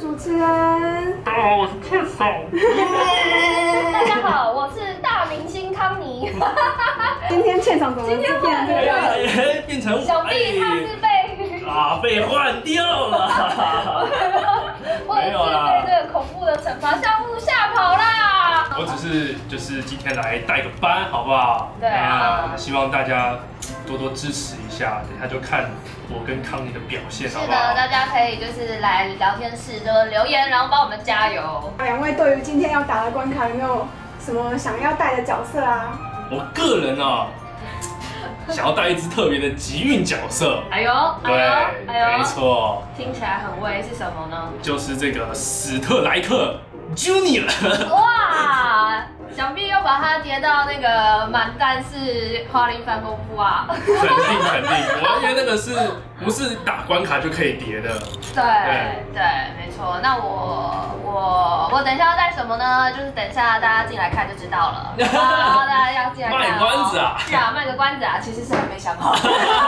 主持人。 我是特嫂。 大家好，我是大明星康妮。 今天现场怎么变成这个样子？ 变成小弟他是被换掉了。 我也是被这个恐怖的惩罚项目吓跑啦。 我只是就是今天来带个班，好不好？ 对啊。 希望大家多多支持一下，等一下就看我跟康妮的表现，好不好？ 是的，大家可以就是来聊天室就留言，然后帮我们加油。 两位对于今天要打的关卡有没有什么想要带的角色啊？ 我个人啊，想要带一只特别的吉运角色。 哎呦， 没错， 听起来很威，是什么呢？ 就是这个史特莱克 Junior。 哇！想必又把它叠到那个满战士花里反功夫啊！ 肯定，因为那个不是打关卡就可以叠的。 对，没错。那我等一下要带什么呢？就是等一下大家进来看就知道了。大家要进来看。 卖关子啊！ 是啊，卖个关子啊，其实是还没想好。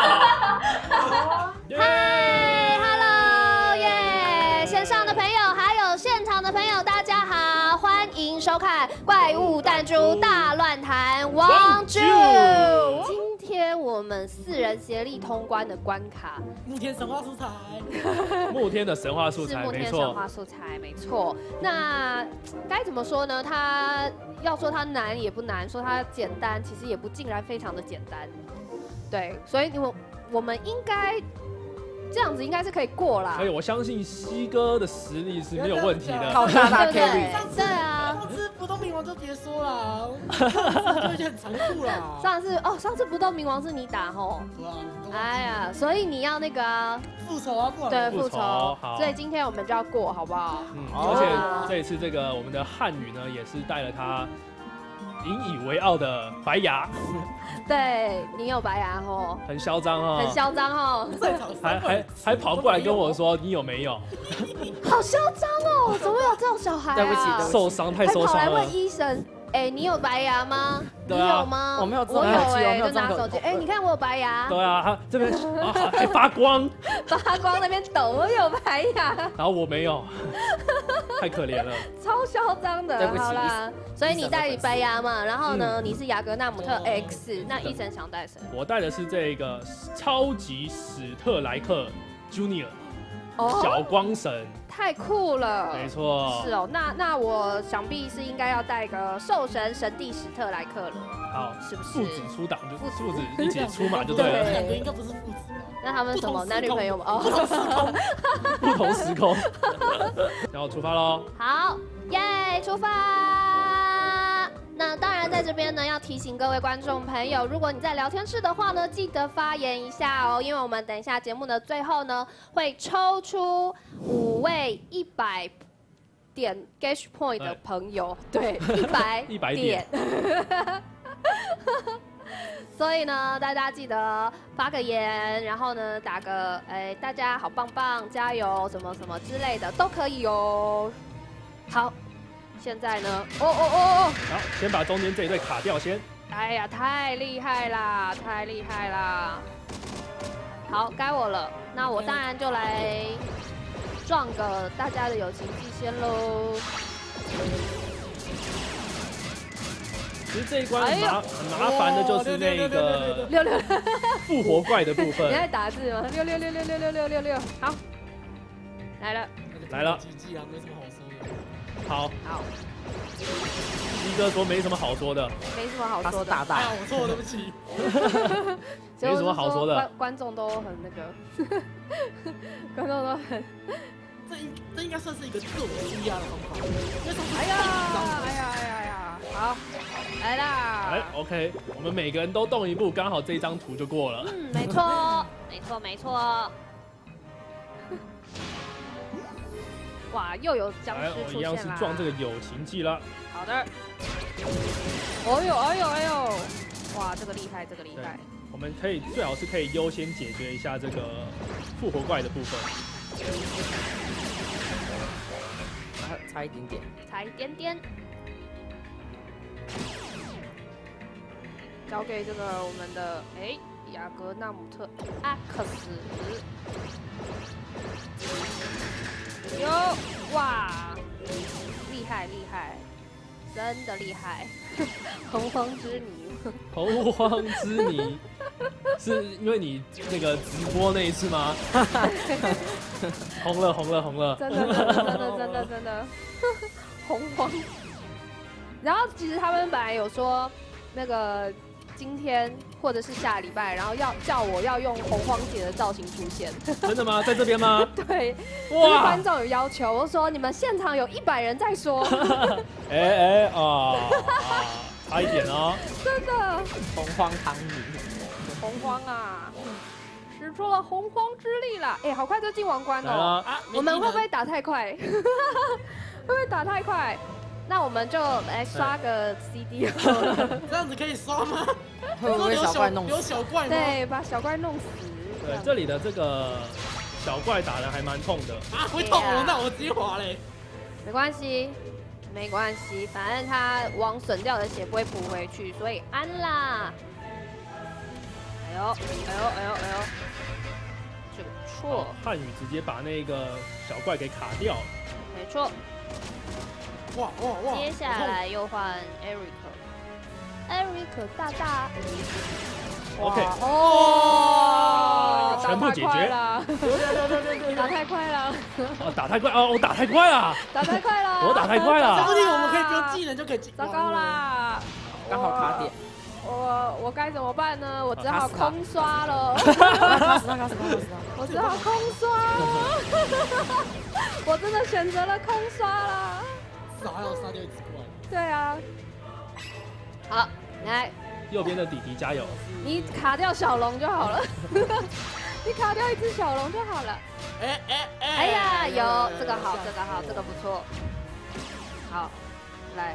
嗨 ，Hello， 耶！线上的朋友还有现场的朋友，大家好，欢迎收看《怪物弹珠大乱谈王珠》。今天我们4人协力通关的关卡， 木天神话素材， 木天的神话素材， 是木天神话素材，没错。那该怎么说呢？它要说它难也不难，说它简单，其实也不尽然非常的简单。对，所以我们应该这样子应该是可以过啦。 所以我相信西哥的实力是没有问题的。 靠大大 carry。对啊。上次不动明王就别说了，就已经很残酷啦。 上次不动明王是你打吼。哎呀，所以你要那个复仇啊，不然对复仇。 好。 所以今天我们就要过，好不好？ 而且这一次这个我们的汉语呢，也是带了他引以为傲的白牙。 对你有白牙吼， 很嚣张哦， 很嚣张哦， 还跑过来跟我说你有没有？ 好嚣张哦，怎么有这种小孩啊？ 对不起， 受伤太受伤了。 还跑来问医生，你有白牙吗？你有吗？ 我没有， 我有就拿手机，你看我有白牙。 对啊，他这边还发光， 发光那边抖，我有白牙。 然后我没有，太可怜了， 超嚣张的。 对不起， 好啦，所以你带白牙嘛，然后呢，你是雅格纳姆特 X， 那医生想带谁？ 我带的是这个超级史特莱克 Junior。小光神太酷了， 没错， 是哦，那我想必是应该要带个兽神神帝史特莱克了， 好， 是不是？ 父子出档就父子一起出马就对了， 两个应该不是父子吧？ 那他们什么男女朋友吗？哦， 不同时空，然后出发喽！ 好，耶，出发！那当然，在这边呢，要提醒各位观众朋友，如果你在聊天室的话呢，记得发言一下哦，因为我们等一下节目的最后呢，会抽出5位100点 Gage Point 的朋友，对，100点。所以呢，大家记得发个言，然后呢，打个大家好棒棒，加油，什么什么之类的都可以哦。好。现在呢？好， 先把中间这一队卡掉先。 哎呀，太厉害啦，太厉害啦！好，该我了。那我当然就来撞个大家的友情祭先喽。 其实这一关很麻烦的就是那个 6 复活怪的部分。 你在打字吗？6，好，来了。 没什么好说的。 好，一哥说没什么好说的， 没什么好说的， 大大，我错了，对不起， 没什么好说的， 观众都很那个，观众都很， 这应该算是一个自我舒压的方法， 哎呀，好，来啦 ，OK， 我们每个人都动一步，刚好这张图就过了， 没错。哇，又有僵尸出现啦！ 一样是撞这个友情技了。 好的。哎呦！哇，这个厉害。 我们最好是可以优先解决一下这个复活怪的部分。 差一点点。 交给这个我们的雅格纳姆特阿克斯。有哇，厉害厉害，真的厉害！洪荒之泥， 洪荒之泥，是因为你那个直播那一次吗？红了红了红了！ 真的，洪荒。然后其实他们本来有说那个。今天或者是下礼拜，然后要叫我要用洪荒姐的造型出现。 真的吗？在这边吗？ 对，就是观众有要求，我说你们现场有100人在说。 差一点哦。 真的。 洪荒唐女。 洪荒啊，使出了洪荒之力啦！哎，好快就进王冠了。我们会不会打太快？会不会打太快？那我们就来刷个 CD 好了。 这样子可以刷吗？ 会不会小怪弄死？ 有小怪吗？ 对，把小怪弄死。 对，这里的这个小怪打人还蛮痛的。 啊，会痛哦，那我直接滑嘞。 没关系，没关系，反正他往损掉的血不会补回去，所以安啦。哎呦，这个不错。 汉语直接把那个小怪给卡掉了。 没错。 哇！ 接下来又换 Eric 大大。 OK。 哦， 全部解决。 打太快了。 打太快哦！我打太快了。 打太快了。 我打太快了。 说不定我们可以不用技能就可以进。 糟糕啦！ 刚好卡点。 我该怎么办呢？我只好空刷了。我只好空刷。我真的选择了空刷啦。 至少还要杀掉一只怪。 对啊。好，来。 右边的弟弟加油！ 你卡掉小龙就好了。你卡掉一只小龙就好了。哎呀，有这个好，这个好，这个不错。好，来。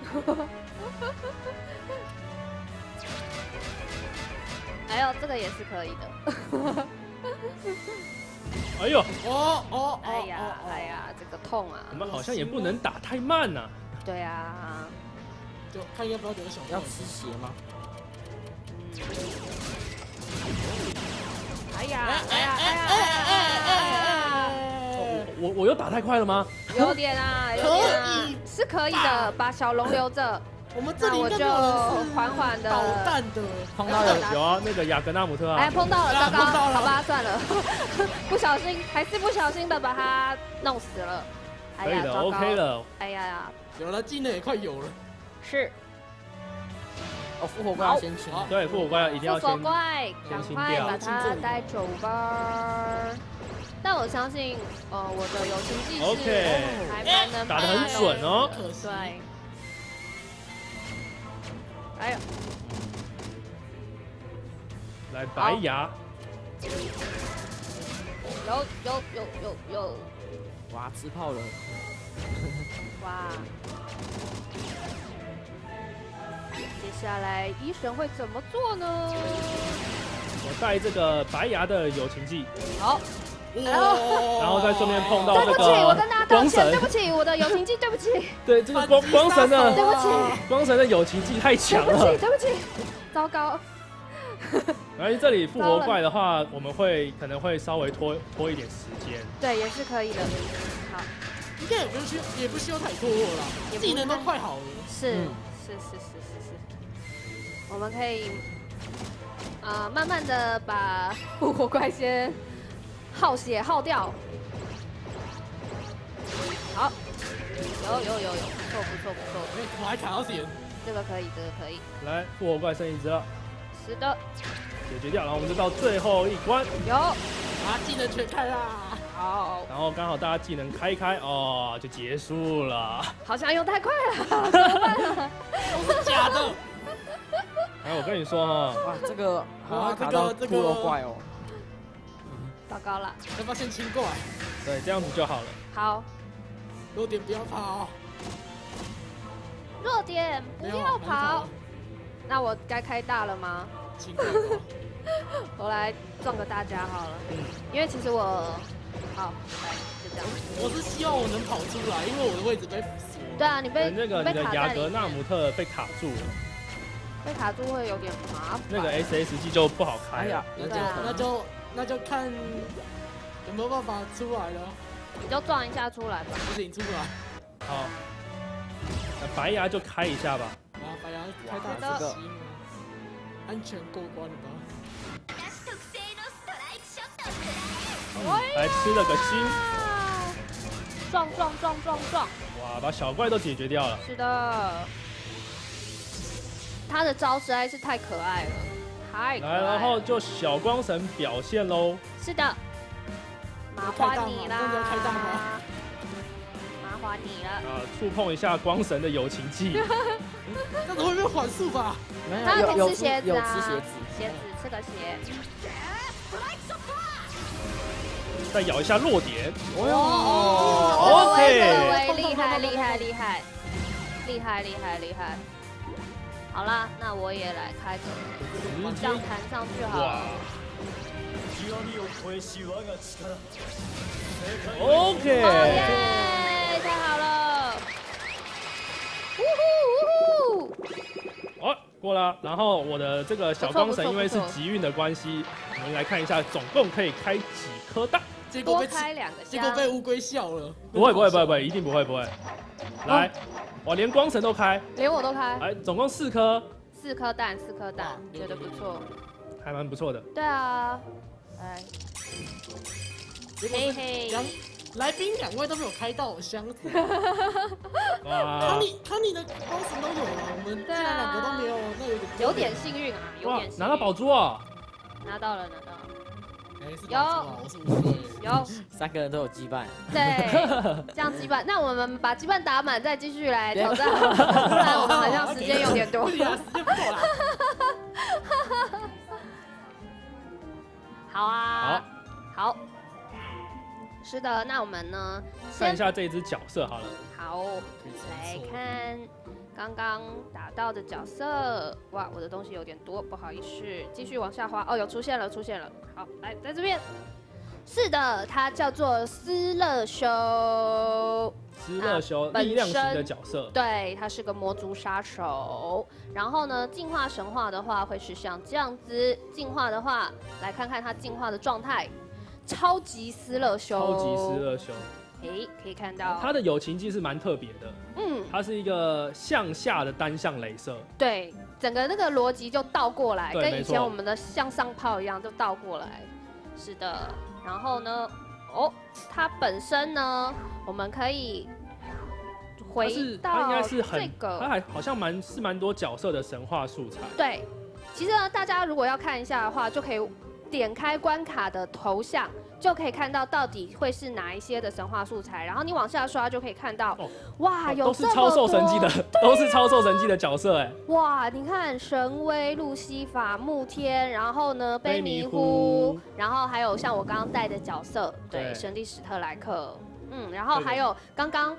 哎呦，这个也是可以的。 哎呦！ 哎呀，这个痛啊！ 我们好像也不能打太慢呐。 对啊。 就看要不要留小怪。 要吃血吗？ 哎呀！ 我又打太快了吗？ 有点啊，是可以的，把小龙留着。 我们这里应该没有人是缓缓的捣蛋的。 碰到有啊，那个雅格纳姆特啊。 哎，碰到了，糟糕，好吧，算了，不小心，还是不小心的把他弄死了。 可以的 ，OK 了。 哎呀， 有了，技能也快有了。 是。 哦，复活怪要先清。 对，复活怪一定要先。 复活怪，赶快把它带走吧。但我相信，我的友情技是还蛮能打得很准哦。 对。哎呀！ 来白牙。 有。 哇，吃炮了。 哇。接下来医神会怎么做呢？ 我带这个白牙的友情技。 好。 然后再顺便碰到这个对不起，我跟大家道歉，对不起，我的友情技，对不起。 对，这个光神的， 对不起， 光神的友情技太强了。 对不起，糟糕。 然后这里复活怪的话，我们可能会稍微拖一点时间。 对，也是可以的。好， 应该也不需要太拖了啦，技能都快好了。 是。我们可以慢慢的把复活怪先耗血耗掉。好，有，不错。 我还卡到血。 这个可以。 来，复活怪剩一只了。 是的。 解决掉，然后我们就到最后一关。 有。 技能全开啦。 好。 然后刚好大家技能开哦，就结束了。 好像又太快了，怎么办啊？ 都是假的。 哎，我跟你说哈， 哇，这个好像卡到骷髅怪哦。 糟糕了。 要不要先清怪？ 对，这样子就好了。 好。 弱点不要跑。 弱点不要跑。那我该开大了吗？ 清怪。 我来撞个大家好了。因为其实好，来就这样。 我是希望我能跑出来，因为我的位置被锁。 对啊，你的雅格纳姆特被卡住了。 被卡住会有点麻烦。 那个 SSG 就不好开了。 哎呀， 对啊那就看有没有办法出来了。 你就撞一下出来吧。 不行，出不来。 好，那白牙就开一下吧。 啊，白牙开大好的行，安全过关了吧？ 来吃了个心， 撞！ 哇，把小怪都解决掉了。 是的，他的招实在是太可爱了，太可爱来， 了。 然后就小光神表现喽。 是的，麻烦你啦， 真的要开大吗？ 麻烦你了。 触碰一下光神的友情技。 那怎么会被缓速吧？ 没他可以有吃鞋子啊， 有吃鞋子， 鞋子吃个鞋。 再咬一下弱点。 哦 OK 厉害。好啦，那我也来开个直接这样弹上去好了。 哇 OK， 耶，太好了！呜呼！ 好，过了。然后我的这个小光神不错因为是集运的关系，我们来看一下总共可以开几颗蛋。 多结果被开2个结果箱。 被乌龟笑了。 不会，一定不会。来，我连光神都开， 连我都开来，总共4颗， ，4颗蛋，觉得不错。 还蛮不错的。 对啊，来， 结果嘿嘿， 来宾2位都没有开到箱子， 哇， 康妮的光神都有了，我们竟然2个都没有，那有点幸运啊，有哇点，幸运拿到宝珠啊！ 拿到了。 哎，是宝珠啊，我是乌龟。 有， 3个人都有羁绊。 对，这样羁绊，那我们把羁绊打满，再继续来挑战，不然我们好像时间有点多。 对呀，时间不够啦。 好啊，好，是的，那我们呢， 看一下这一只角色好了。 好，来看刚刚打到的角色。哇，我的东西有点多，不好意思，继续往下滑。哦，有出现了。好，来，在这边。是的，它叫做斯乐修。 斯乐修本身力量型的角色， 对，它是个魔族杀手。然后呢，进化神话的话会是像这样子，进化的话来看看它进化的状态，超级斯乐修。 超级斯乐修， 可以看到它的友情技是蛮特别的，它是一个向下的单向雷射， 对，整个那个逻辑就倒过来，跟以对没错前我们的向上炮一样，就倒过来。是的，然后呢，它本身呢，我们可以回它应该到是很这个， 它还好像蛮多角色的神话素材。 对，其实呢，大家如果要看一下的话，就可以点开关卡的头像，就可以看到到底会是哪一些的神话素材。然后你往下刷就可以看到，哇，有都是这么超兽神迹的，都是超兽神迹的角色哎。 哇，你看神威、路西法、慕天，然后呢卑弥卑弥呼呼， 然后还有像我刚刚带的角色，对， 对神力史特莱克，然后还有刚刚，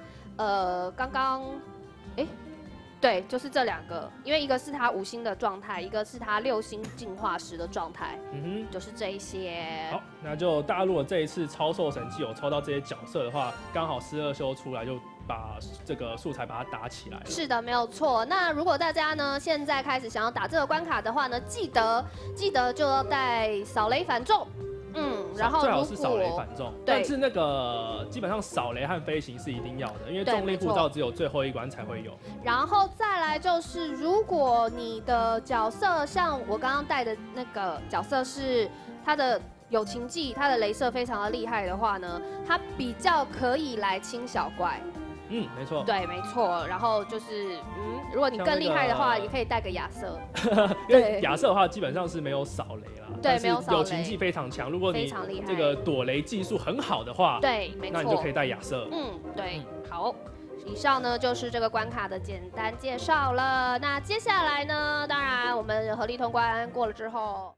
对，就是这2个，因为一个是他5星的状态，一个是他6星进化时的状态，就是这一些。 好，那就大家如果这一次超兽神迹有抽到这些角色的话，刚好斯乐修出来就把这个素材把它打起来了。 是的，没有错。那如果大家呢现在开始想要打这个关卡的话呢，记得就要带扫雷反重。然后最好是扫雷反重， 对但是那个基本上扫雷和飞行是一定要的，因为对重力没错护照只有最后一关才会有。 然后再来就是，如果你的角色像我刚刚带的那个角色是他的友情技，他的雷射非常的厉害的话呢，他比较可以来清小怪。 没错。 对，没错。然后就是，如果你更厉害的话，也可以带个亚瑟。 因为亚瑟的话基本上是没有扫雷啦， 对，没有扫雷。 友情技非常强，如果你这个躲雷技术很好的话， 对，没错， 那你就可以带亚瑟。 对，好。以上呢就是这个关卡的简单介绍了。那接下来呢，当然我们合力通关过了之后。